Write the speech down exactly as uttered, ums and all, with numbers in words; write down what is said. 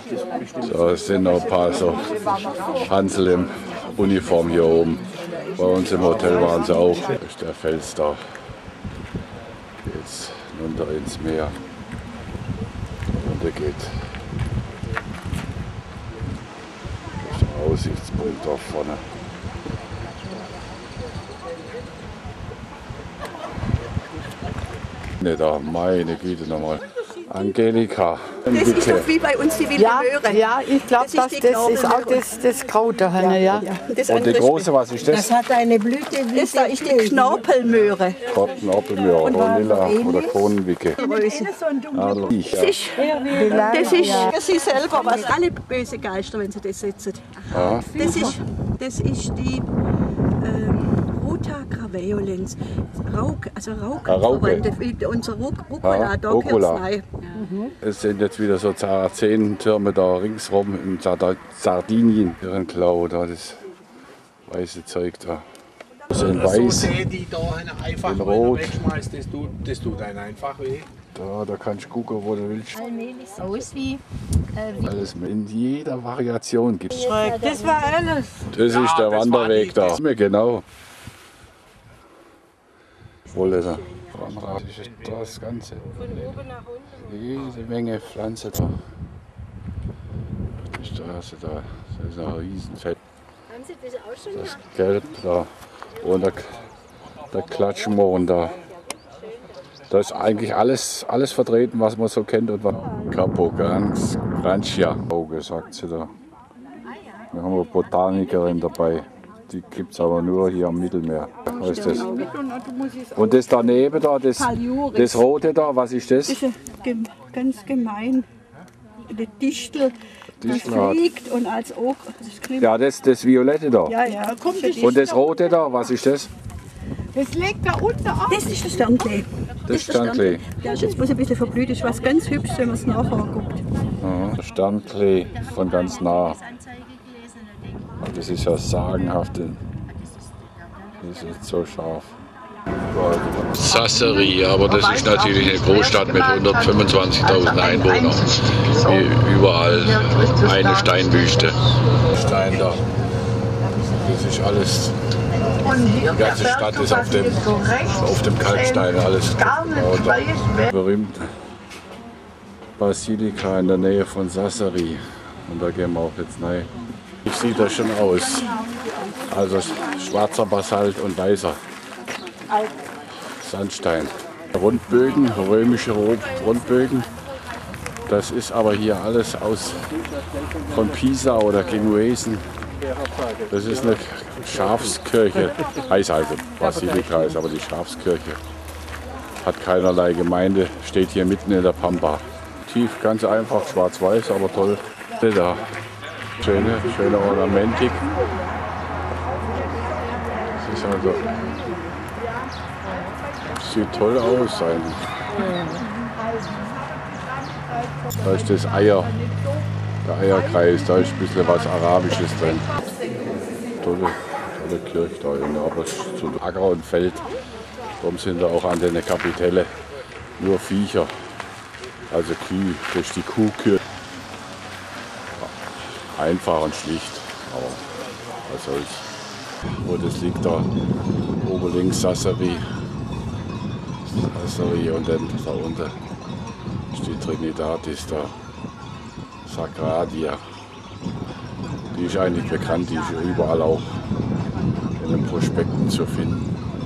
So, es sind noch ein paar so Hansel in Uniform hier oben. Bei uns im Hotel waren sie auch. Das ist der Fels da. Jetzt runter ins Meer. Runter geht. Das ist der Aussichtspunkt da vorne. Ne, da, meine Güte nochmal. Angelika. Das ist doch wie bei uns die wilde Ja, Möhre. ja, ich glaube, das, das, das ist auch das, das Kraut da hinten, ja. Das Und die große, was ist das? Das hat eine Blüte wie Das da ist die Knorpelmöhre. Knorpelmöhre oder Lila oder Kronenwicke. Also, ich, ja. Das ist, das ist sie selber, was alle böse Geister, wenn sie das sitzen. Ja. Das ist, das ist die ähm, Ruta graveolens, Rauke, also Rauke, Ah, Rauke. wie unser Ruc Rucola, Ja, da Rucola. gehört rein. Es sind jetzt wieder so Sarazenentürme da ringsrum in Sard Sardinien. Ihren Klau, da das weiße Zeug da. Das sind weiß, So sehen die da einfach, in wenn Rot. du wegschmeißt, das tut, das tut einem einfach weh. Da, da kannst du gucken, wo du willst. Allmählich aus wie, äh, wie Alles in jeder Variation gibt es. Das war alles. Das ist Ja, der das Wanderweg war da. die- Mir genau. Wolle da. Das Ganze. Jede Menge Pflanze da. Die Straße da. Das ist ein Riesenfett. haben Sie das auch schon Das Gelb da. Und der, der Klatschmohn da. Da ist eigentlich alles, alles vertreten, was man so kennt. Und was Capo Grancia, Auge, sagt sie da. Wir haben eine Botanikerin dabei. Die gibt es aber nur hier am Mittelmeer. Was ist das? Und das daneben da, das, das rote da, was ist das? Das ist ge ganz gemein. Der Distel, das Distel hat- fliegt und als auch. Das kriegt- Ja, das, das Violette da. ja, ja, kommt das. Und das rote da, was ist das? Das liegt da unten auf. Das ist der Sternklee. Das Sternklee. Der ist jetzt bloß ein bisschen verblüht. Das ist was ganz Hübsches, wenn man es nachher guckt. Ja, der Sternklee von ganz nah. Das ist ja sagenhaft. Das ist nicht so scharf. Sassari, aber das ist natürlich eine Großstadt mit hundertfünfundzwanzigtausend Einwohnern. Wie überall eine Steinwüste. Stein da. Das ist alles. Die ganze Stadt ist auf dem, auf dem Kalkstein alles. Berühmt Basilika in der Nähe von Sassari. Und da gehen wir auch jetzt rein. Wie sieht das schon aus? Also schwarzer Basalt und weißer Sandstein. Rundbögen, römische Rundbögen. Das ist aber hier alles aus von Pisa oder Genuesen. Das ist eine Schafskirche. Heißt also Basilika, ist aber die Schafskirche. Hat keinerlei Gemeinde, steht hier mitten in der Pampa. Tief, ganz einfach, schwarz-weiß, aber toll. Da. Schöne, schöne Ornamentik. Das ist also, sieht toll aus eigentlich. Da ist das Eier, der Eierkreis, da ist ein bisschen was Arabisches drin. Tolle, tolle Kirche da, aber es ist so Acker und Feld. Darum sind da auch an den Kapitelle nur Viecher, also Kühe, das ist die Kuhkirche. Einfach und schlicht, aber was soll's. Oh, das liegt da oben links, Sassari. Sassari und dann da unten ist die Trinitatis da, Sagradia. Die ist eigentlich bekannt, die ist überall auch in den Prospekten zu finden.